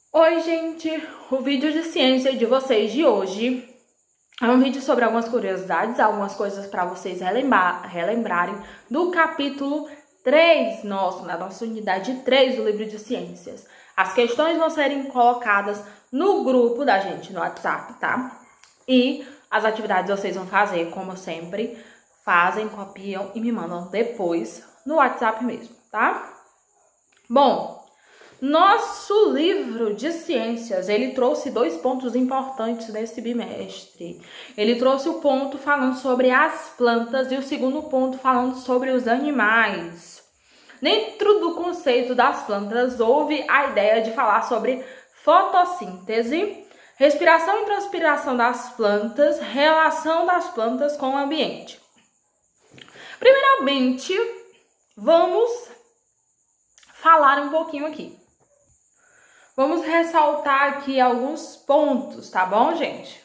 Oi, gente! O vídeo de ciência de vocês de hoje é um vídeo sobre algumas curiosidades, algumas coisas para vocês relembrarem do capítulo 3 na nossa unidade 3 do livro de ciências. As questões vão serem colocadas no grupo da gente no WhatsApp, tá? E as atividades vocês vão fazer, como sempre, fazem, copiam e me mandam depois no WhatsApp mesmo, tá? Bom, nosso livro de ciências, ele trouxe dois pontos importantes nesse bimestre. Ele trouxe o ponto falando sobre as plantas e o segundo ponto falando sobre os animais. Dentro do conceito das plantas, houve a ideia de falar sobre fotossíntese, respiração e transpiração das plantas, relação das plantas com o ambiente. Primeiramente, vamos falar um pouquinho aqui. Vamos ressaltar aqui alguns pontos, tá bom, gente?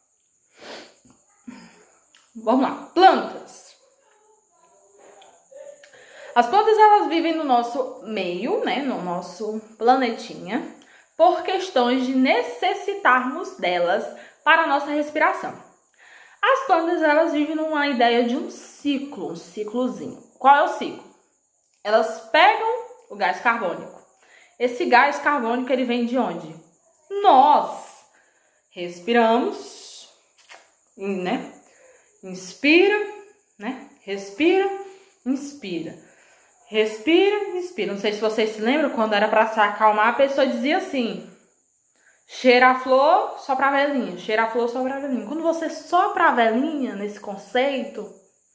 Vamos lá. Plantas. As plantas, elas vivem no nosso meio, né? No nosso planetinha, por questões de necessitarmos delas para a nossa respiração. As plantas, elas vivem numa ideia de um ciclozinho. Qual é o ciclo? Elas pegam o gás carbônico. Esse gás carbônico, ele vem de onde? Nós respiramos, né? Inspira, né? Respira, inspira. Respira, inspira. Não sei se vocês se lembram, quando era para se acalmar, a pessoa dizia assim: cheira a flor, sopra a velinha. Cheira a flor, sopra a velinha. Quando você sopra a velinha, nesse conceito,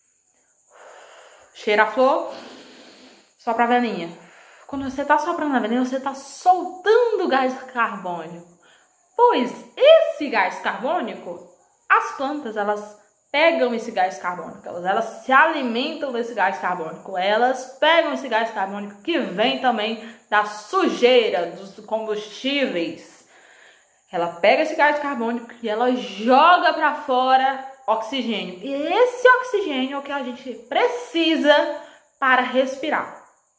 cheira a flor, sopra a velinha. Quando você está soprando a velinha, você está soltando gás carbônico. Pois esse gás carbônico, as plantas, elas pegam esse gás carbônico, elas se alimentam desse gás carbônico, elas pegam esse gás carbônico que vem também da sujeira, dos combustíveis. Ela pega esse gás carbônico e ela joga para fora oxigênio. E esse oxigênio é o que a gente precisa para respirar.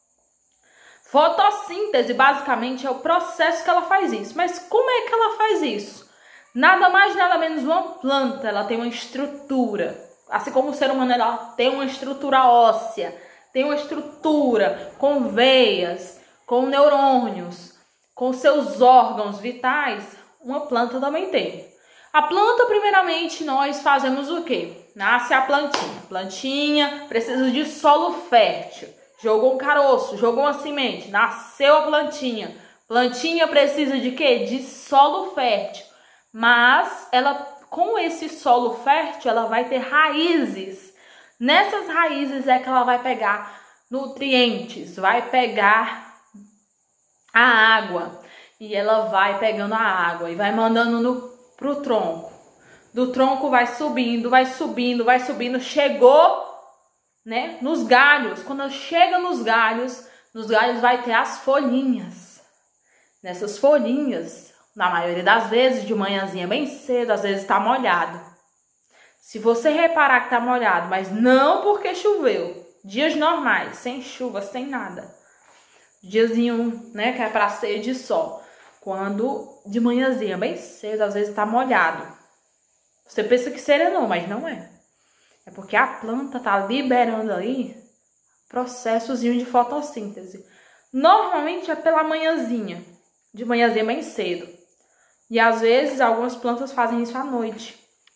Fotossíntese, basicamente, é o processo que ela faz isso. Mas como é que ela faz isso? Nada mais, nada menos, uma planta, ela tem uma estrutura. Assim como o ser humano, ela tem uma estrutura óssea, tem uma estrutura com veias, com neurônios, com seus órgãos vitais, uma planta também tem. A planta, primeiramente, nós fazemos o quê? Nasce a plantinha. Plantinha precisa de solo fértil. Jogou um caroço, jogou uma semente, nasceu a plantinha. Plantinha precisa de quê? De solo fértil. Mas ela, com esse solo fértil, ela vai ter raízes. Nessas raízes é que ela vai pegar nutrientes, vai pegar a água. E ela vai pegando a água e vai mandando pro tronco. Do tronco vai subindo, vai subindo, vai subindo. Chegou, né, nos galhos. Quando chega nos galhos vai ter as folhinhas. Nessas folhinhas, na maioria das vezes, de manhãzinha bem cedo, às vezes tá molhado. Se você reparar que tá molhado, mas não porque choveu, dias normais, sem chuva, sem nada, diazinho, né, que é para ser de sol, quando de manhãzinha bem cedo, às vezes tá molhado, você pensa que serenou, mas não é. É porque a planta tá liberando aí processozinho de fotossíntese. Normalmente é pela manhãzinha, de manhãzinha bem cedo. E às vezes algumas plantas fazem isso à noite.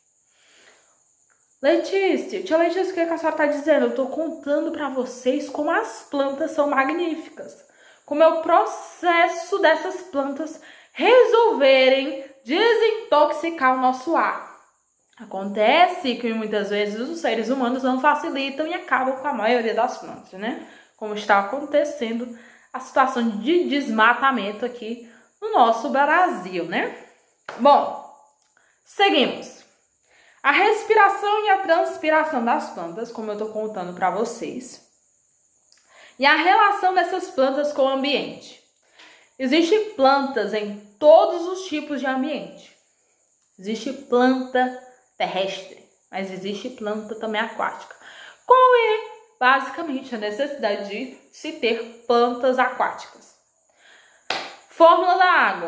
Tia Letícia, o que a senhora tá dizendo? Eu tô contando para vocês como as plantas são magníficas. Como é o processo dessas plantas resolverem desintoxicar o nosso ar. Acontece que muitas vezes os seres humanos não facilitam e acabam com a maioria das plantas, né? Como está acontecendo a situação de desmatamento aqui no nosso Brasil, né? Bom, seguimos. A respiração e a transpiração das plantas, como eu tô contando para vocês. E a relação dessas plantas com o ambiente. Existem plantas em todos os tipos de ambiente. Existe planta terrestre, mas existe planta também aquática. Qual é, basicamente, a necessidade de se ter plantas aquáticas? Fórmula da água.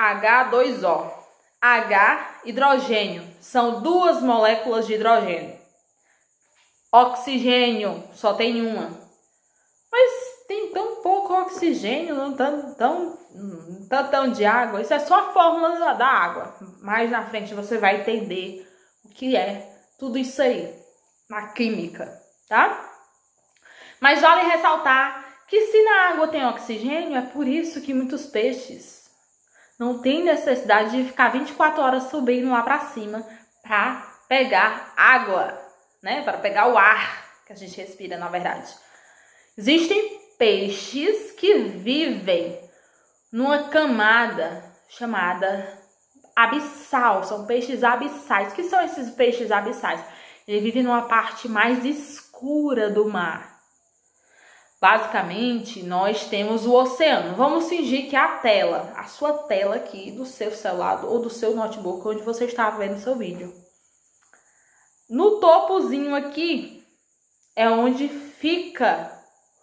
H2O. H, hidrogênio. São duas moléculas de hidrogênio. Oxigênio, só tem uma. Mas tem tão pouco oxigênio, não tão de água. Isso é só a fórmula da água. Mais na frente você vai entender o que é tudo isso aí na química, tá? Mas vale ressaltar que se na água tem oxigênio, é por isso que muitos peixes não têm necessidade de ficar 24 horas subindo lá para cima para pegar água, né? Para pegar o ar que a gente respira, na verdade. Existem peixes que vivem numa camada chamada abissal. São peixes abissais. O que são esses peixes abissais? Eles vivem numa parte mais escura do mar. Basicamente, nós temos o oceano. Vamos fingir que a sua tela aqui do seu celular ou do seu notebook, onde você está vendo o seu vídeo. No topozinho aqui é onde fica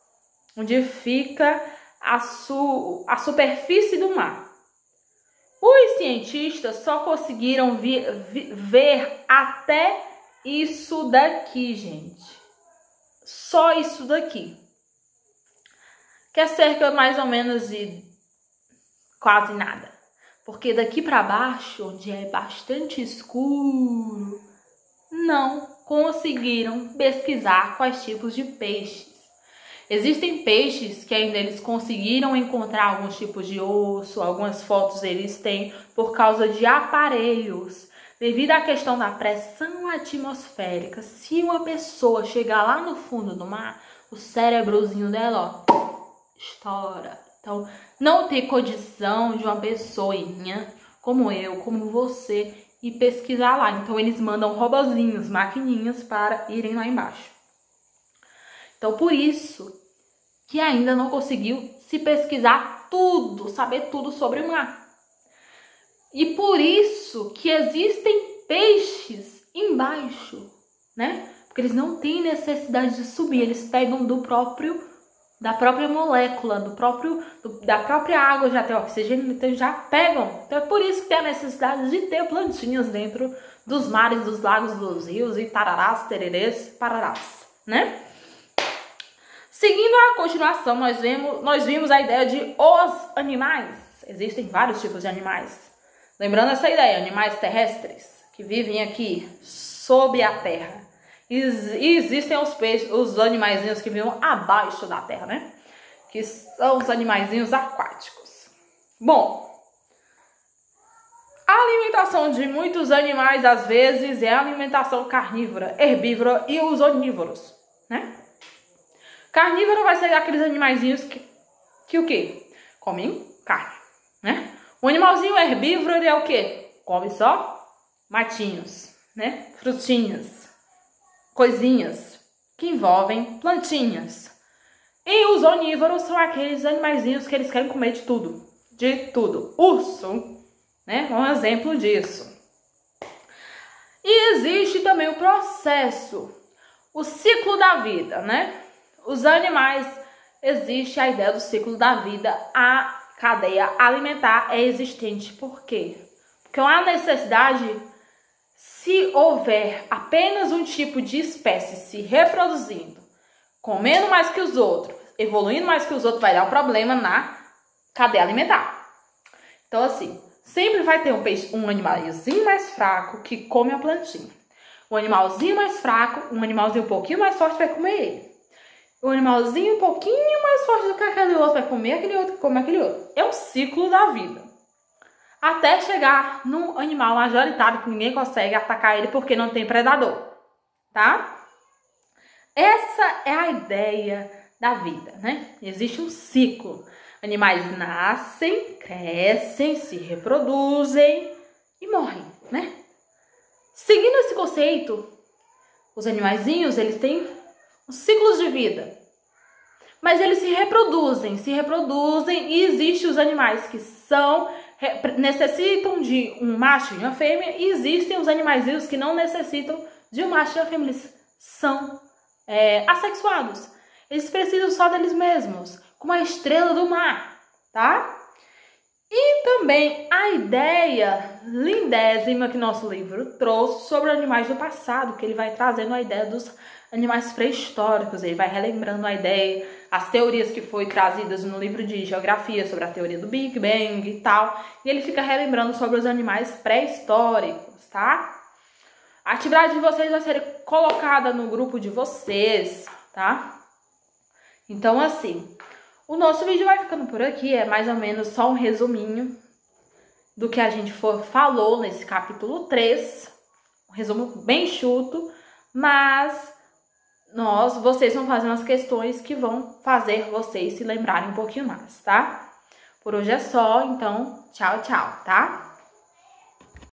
a superfície do mar. Os cientistas só conseguiram ver até isso daqui, gente. Só isso daqui. Que é cerca mais ou menos de quase nada. Porque daqui para baixo, onde é bastante escuro, não conseguiram pesquisar quais tipos de peixes. Existem peixes que ainda eles conseguiram encontrar alguns tipos de osso, algumas fotos eles têm por causa de aparelhos. Devido à questão da pressão atmosférica, se uma pessoa chegar lá no fundo do mar, o cérebrozinho dela, ó, estoura. Então, não tem condição de uma pessoinha como eu, como você, ir pesquisar lá. Então, eles mandam robozinhos, maquininhas para irem lá embaixo. Então, por isso que ainda não conseguiu se pesquisar tudo, saber tudo sobre o mar. E por isso que existem peixes embaixo, né? Porque eles não têm necessidade de subir, eles pegam da própria molécula, da própria água, já tem oxigênio, então já pegam. Então é por isso que tem a necessidade de ter plantinhas dentro dos mares, dos lagos, dos rios e tararás, tererês, pararás, né? Seguindo a continuação, nós vimos a ideia de os animais. Existem vários tipos de animais. Lembrando essa ideia, animais terrestres que vivem aqui sob a terra. E existem os animaizinhos que vivem abaixo da terra, né? Que são os animaizinhos aquáticos. Bom, a alimentação de muitos animais, às vezes, é a alimentação carnívora, herbívora e os onívoros, né? Carnívoro vai ser aqueles animaizinhos que o quê? Comem carne, né? O animalzinho herbívoro, ele é o quê? Come só matinhos, né? Frutinhas, coisinhas que envolvem plantinhas. E os onívoros são aqueles animaizinhos que eles querem comer de tudo. De tudo. Urso, né? Um exemplo disso. E existe também o processo, o ciclo da vida, né? Os animais, existe a ideia do ciclo da vida, a cadeia alimentar é existente. Por quê? Porque há necessidade, se houver apenas um tipo de espécie se reproduzindo, comendo mais que os outros, evoluindo mais que os outros, vai dar um problema na cadeia alimentar. Então, assim, sempre vai ter um animalzinho mais fraco que come a plantinha. Um animalzinho mais fraco, um animalzinho um pouquinho mais forte vai comer ele. O animalzinho um pouquinho mais forte do que aquele outro vai comer aquele outro que come aquele outro. É um ciclo da vida. Até chegar num animal majoritário que ninguém consegue atacar ele porque não tem predador. Tá? Essa é a ideia da vida, né? Existe um ciclo. Animais nascem, crescem, se reproduzem e morrem, né? Seguindo esse conceito, os animaizinhos, eles têm os ciclos de vida. Mas eles se reproduzem e existem os animais que necessitam de um macho e uma fêmea e existem os animaizinhos que não necessitam de um macho e uma fêmea. Eles são assexuados. Eles precisam só deles mesmos, como a estrela do mar, tá? E também a ideia lindésima que nosso livro trouxe sobre animais do passado, que ele vai trazendo a ideia dos animais pré-históricos, ele vai relembrando a ideia, as teorias que foi trazidas no livro de geografia sobre a teoria do Big Bang e tal, e ele fica relembrando sobre os animais pré-históricos, tá? A atividade de vocês vai ser colocada no grupo de vocês, tá? Então, assim, o nosso vídeo vai ficando por aqui, é mais ou menos só um resuminho do que a gente falou nesse capítulo 3, um resumo bem chuto, mas vocês vão fazer umas questões que vão fazer vocês se lembrarem um pouquinho mais, tá? Por hoje é só, então, tchau, tchau, tá?